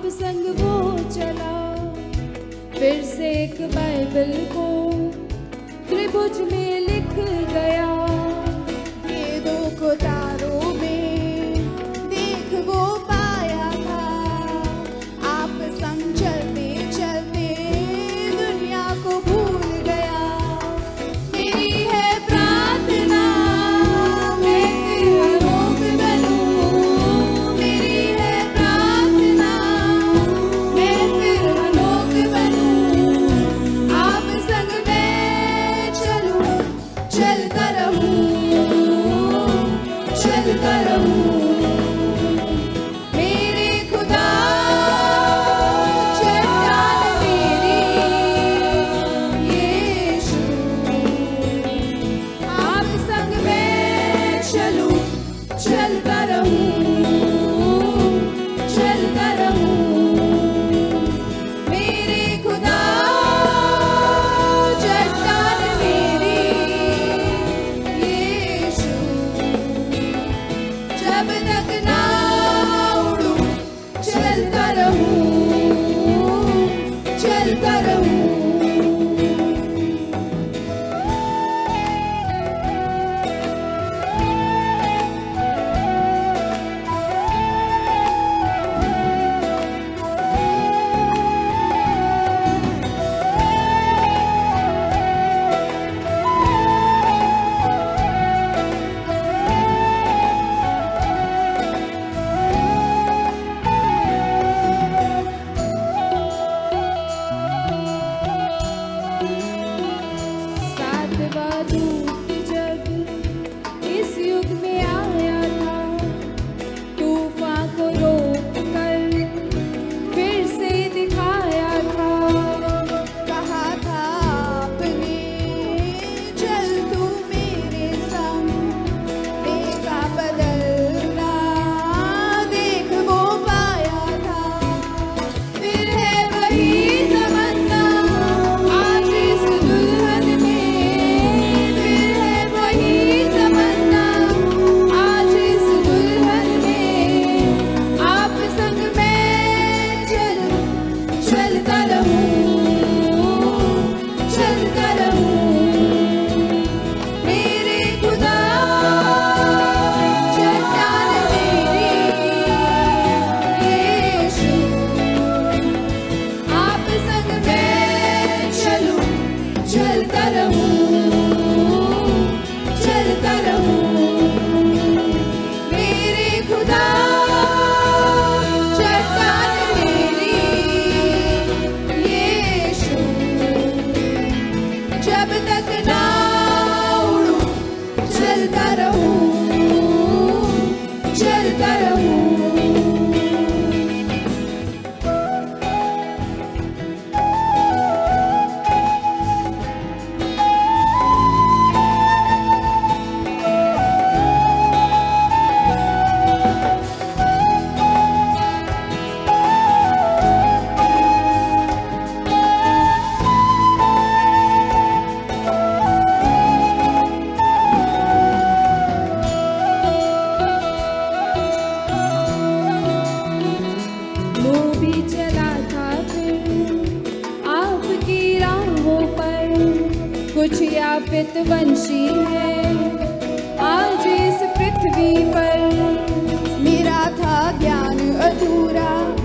संग वो चला, फिर से एक बाइबल को त्रिभुज में लिख गया। वेदों को तारों में देख वो पाया था, आप संग चलते चलते दुनिया को भूल गया। मेरी है प्रार्थना मैं फिर अनोख बनूं, मेरी है प्रार्थना मैं फिर अनोख बनूं, आप संग मैं चलूं, चलता रहूं, चलता रहूं। मेरे खुदा चट्टान मेरी यीशु, आप संग मैं चलूं, चलता रहूं, चलता रहूं। मेरे खुदा चट्टान मेरी यीशु, जब तक ना उड़ूं चलता रहूं, चलता रहूं। सातवां दूत जब इस युग में आया था, तूफान को रोक कर फिर से दिखाया था। कहा था आपने चल तू मेरे संग, देखा बदलना देख वो पाया था। फिर है वही तमन्ना आज इस दुल्हन में, फिर है वही तमन्ना आज इस दुल्हन में, आप संग मैं चलूं, चलता रहूं, चलता रहूं। मेरे खुदा चट्टान मेरी यीशु, आप संग मैं चलूं, चलता रहूं, चलता रहूं। मेरे खुदा चट्टान मेरी यीशु, जब तक ना उड़ूं चलता रहूं, चलता रहूं। वो भी चला था फिर आपकी राहों पर, कुछ याफित वंशी है आज इस पृथ्वी पर। मेरा था ज्ञान अधूरा